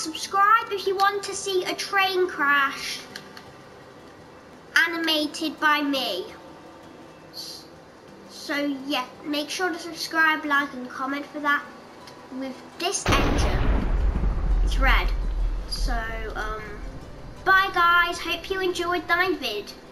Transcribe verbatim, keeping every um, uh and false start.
subscribe if you want to see a train crash animated by me. So yeah, make sure to subscribe, like and comment for that. With this engine, it's red. So um, bye guys, hope you enjoyed the vid.